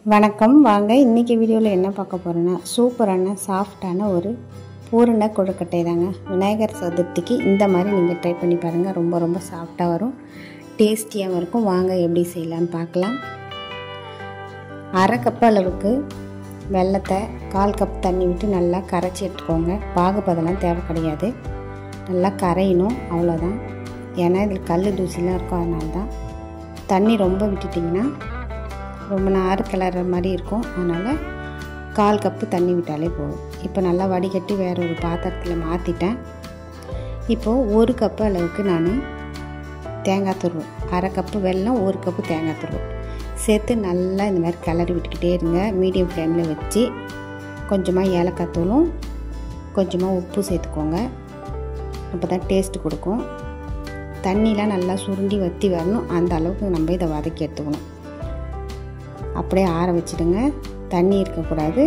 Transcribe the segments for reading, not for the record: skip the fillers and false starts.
வணக்கம். வாங்க இன்றைக்கி வீடியோவில் என்ன பார்க்க போகிறோன்னா சூப்பரான சாஃப்டான ஒரு பூரண கொழுக்கட்டை தாங்க. விநாயகர் சதுர்த்திக்கு இந்த மாதிரி நீங்கள் ட்ரை பண்ணி பாருங்கள். ரொம்ப ரொம்ப சாஃப்டாக வரும், டேஸ்டியாகவும் இருக்கும். வாங்க எப்படி செய்யலான்னு பார்க்கலாம். அரை கப் அளவுக்கு வெல்லத்தை 1/4 கப் தண்ணி விட்டு நல்லா கரைச்சி எடுத்துக்கோங்க. பாகுபதெல்லாம் தேவை கிடையாது, நல்லா கரையணும், அவ்வளோதான். ஏன்னா இதில் கல் தூசிலாம் இருக்கும், அதனால தான். தண்ணி ரொம்ப விட்டுட்டிங்கன்னா ரொம்ப நார் கிளற மாதிரி இருக்கும், அதனால் 1/4 கப்பு தண்ணி விட்டாலே போதும். இப்போ நல்லா வடிகட்டி வேறு ஒரு பாத்திரத்தில் மாற்றிட்டேன். இப்போது 1 கப்பு அளவுக்கு நான் தேங்காய் துருவல், அரை கப்பு வெல்லம், 1 கப்பு தேங்காய் துருவல் சேர்த்து நல்லா இந்த மாதிரி கிளறி விட்டுக்கிட்டே இருங்க. மீடியம் ஃப்ளேமில் வச்சு கொஞ்சமாக ஏலக்காய் தூளும் கொஞ்சமாக உப்பு சேர்த்துக்கோங்க, அப்போ தான் டேஸ்ட்டு கொடுக்கும். தண்ணிலாம் நல்லா சுருண்டி வற்றி வரணும், அந்த அளவுக்கு நம்ம இதை வதக்கி எடுத்துக்கணும். அப்படியே ஆற வச்சுடுங்க, தண்ணி இருக்கக்கூடாது.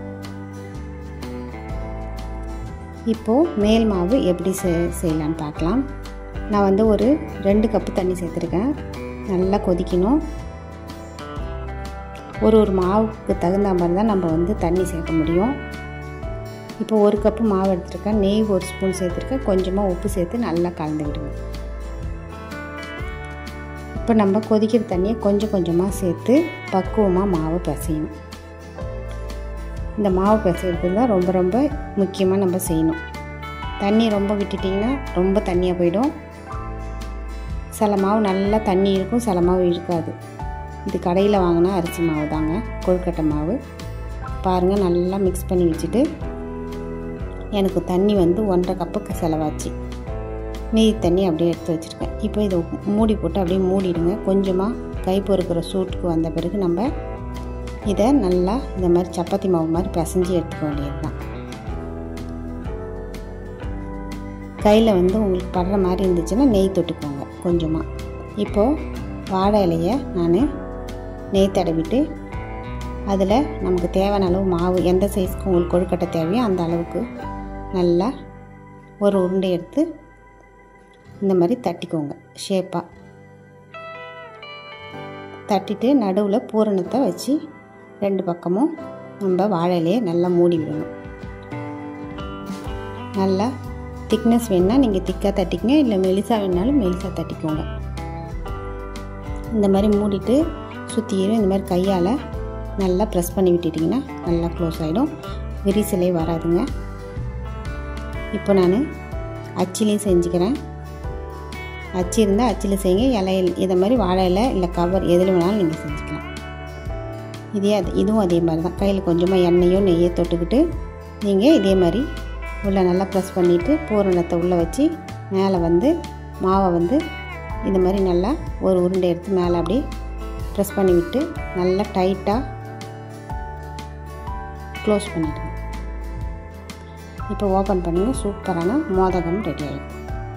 இப்போது மேல் மாவு எப்படி செய்யலான்னு பார்க்கலாம். நான் வந்து ஒரு 2 கப்பு தண்ணி சேர்த்துருக்கேன். நல்லா கொதிக்கணும். ஒரு மாவுக்கு தகுந்த மாதிரி தான் நம்ம வந்து தண்ணி சேர்க்க முடியும். இப்போ 1 கப்பு மாவு எடுத்துருக்கேன், நெய் 1 ஸ்பூன் சேர்த்துருக்கேன், கொஞ்சமாக உப்பு சேர்த்து நல்லா கலந்து விடுங்க. இப்போ நம்ம கொதிக்கிற தண்ணியை கொஞ்சம் கொஞ்சமாக சேர்த்து பக்குவமாக மாவு பிசையணும். இந்த மாவு பிசைறது தான் ரொம்ப ரொம்ப முக்கியமாக நம்ம செய்யணும். தண்ணி ரொம்ப விட்டுட்டிங்கன்னா ரொம்ப தண்ணியாக போயிடும். சில மாவு நல்லா தண்ணி இருக்கும், சில மாவு இருக்காது. இது கடையில் வாங்கினா அரிசி மாவு தாங்க, கொழுக்கட்டை மாவு. பாருங்கள், நல்லா மிக்ஸ் பண்ணி வச்சுட்டு எனக்கு தண்ணி வந்து 1.5 கப்புக்கு செலவாச்சு. மீதி தண்ணி அப்படியே எடுத்து வச்சுருக்கேன். இப்போ இதை மூடி போட்டு அப்படியே மூடிடுங்க. கொஞ்சமாக கை பொறுக்கிற சூட்டுக்கு வந்த பிறகு நம்ம இதை நல்லா இந்த மாதிரி சப்பாத்தி மாவு மாதிரி பிசைஞ்சு எடுத்துக்க வேண்டியது தான். கையில் வந்து உங்களுக்கு படுற மாதிரி இருந்துச்சுன்னா நெய் தொட்டுக்கோங்க கொஞ்சமாக. இப்போது வாழை இலையை நான் நெய் தடவிட்டு அதில் நமக்கு தேவையான அளவு மாவு, எந்த சைஸ்க்கு உங்களுக்கு கொழுக்கட்டை தேவையோ அந்த அளவுக்கு நல்லா ஒரு உருண்டை எடுத்து இந்த மாதிரி தட்டிக்கோங்க. ஷேப்பாக தட்டிட்டு நடுவில் பூரணத்தை வச்சு 2 பக்கமும் நம்ம வாழையிலையே நல்லா மூடி விடணும். நல்லா திக்னஸ் வேணுன்னா நீங்கள் திக்காக தட்டிக்கங்க, இல்லை மெலிசாக வேணுனாலும் மெலிசாக தட்டிக்கோங்க. இந்த மாதிரி மூடிட்டு சுற்றியும் இந்த மாதிரி கையால் நல்லா ப்ரெஸ் பண்ணி விட்டுட்டிங்கன்னா நல்லா க்ளோஸ் ஆகிடும், விரிசலே வராதுங்க. இப்போ நான் அச்சிலையும் செஞ்சுக்கிறேன். அச்சு இருந்தால் அச்சில் செய்யுங்க, இலையில் இதை மாதிரி வாழை இலை இல்லை கவர் எதில் வேணாலும் நீங்கள் செஞ்சுக்கலாம். இதுவும் அதே மாதிரி தான். கையில் கொஞ்சமாக எண்ணெயோ நெய்யோ தொட்டுக்கிட்டு நீங்கள் இதே மாதிரி உள்ளே நல்லா ப்ரெஸ் பண்ணிவிட்டு பூரணத்தை உள்ளே வச்சு மேலே வந்து மாவை வந்து இந்த மாதிரி நல்லா ஒரு உருண்டை எடுத்து மேலே அப்படியே ப்ரெஸ் பண்ணி விட்டு நல்லா டைட்டாக க்ளோஸ் பண்ணிவிடுங்க. இப்போ ஓப்பன் பண்ணுங்கள். சூப்பரான மோதகம் ரெடி ஆகிடும்.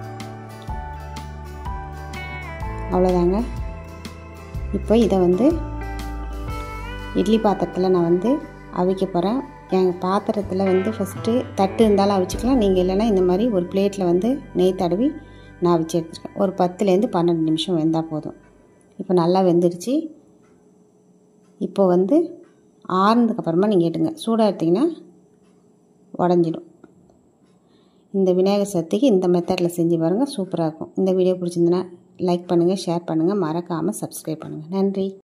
அவ்வளோதாங்க. இப்போ இதை வந்து இட்லி பாத்திரத்தில் நான் வந்து அவிக்க போகிறேன். எங்கள் பாத்திரத்தில் வந்து ஃபஸ்ட்டு தட்டு இருந்தாலும் அவிச்சிக்கலாம், நீங்கள் இல்லைன்னா இந்த மாதிரி ஒரு பிளேட்டில் வந்து நெய் தடவி நான் அவிச்சு எடுத்துருக்கேன். ஒரு 10லேருந்து 12 நிமிஷம் வெந்தால் போதும். இப்போ நல்லா வெந்துடுச்சு. இப்போ வந்து ஆறுனதுக்கப்புறமா நீங்கள் எடுங்க. சூடாக எடுத்திங்கன்னா உடஞ்சிடும். இந்த விநாயகர் சதுர்த்திக்கு இந்த மெத்தடில் செஞ்சு பாருங்கள், சூப்பராக இருக்கும். இந்த வீடியோ பிடிச்சிருந்துன்னா லைக் பண்ணுங்கள், ஷேர் பண்ணுங்கள், மறக்காமல் சப்ஸ்கிரைப் பண்ணுங்கள். நன்றி.